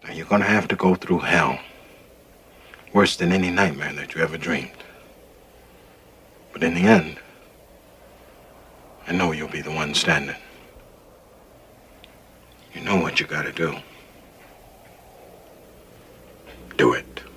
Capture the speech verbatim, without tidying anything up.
And you're gonna have to go through hell. Worse than any nightmare that you ever dreamed. But in the end, I know you'll be the one standing. You know what you gotta do. Do it.